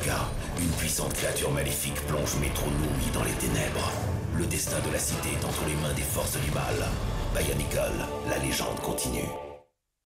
Orga, une puissante créature maléfique plonge Metro-Noomi dans les ténèbres. Le destin de la cité est entre les mains des forces du mal. Bionicle, la légende continue.